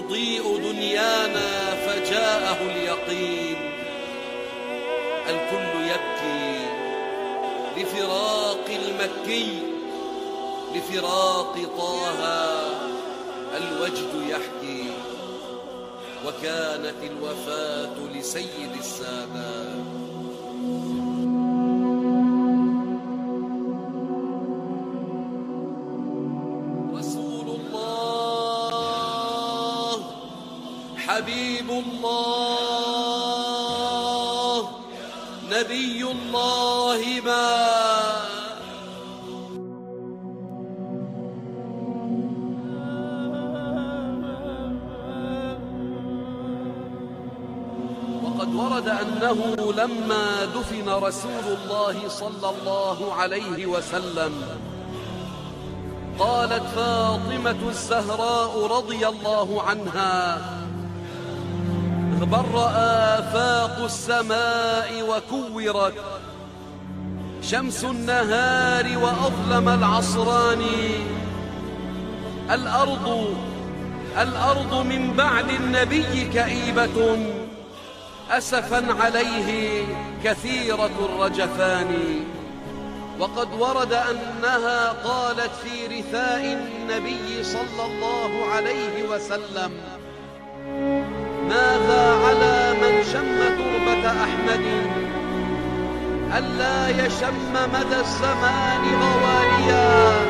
تضيء دنيانا فجاءه اليقين. الكل يبكي لفراق المكي، لفراق طه الوجد يحكي. وكانت الوفاة لسيد السادات. رسول الله، حبيب الله، نبي الله مات. وقد ورد أنه لما دفن رسول الله صلى الله عليه وسلم قالت فاطمة الزهراء رضي الله عنها: اغبر آفاق السماء وكورت، شمس النهار وأظلم العصران. الأرض من بعد النبي كئيبة، أسفا عليه كثيرة الرجفان. وقد ورد أنها قالت في رثاء النبي صلى الله عليه وسلم: ماذا على من شم تربة أحمد ألا يشم مدى الزمان غواليا.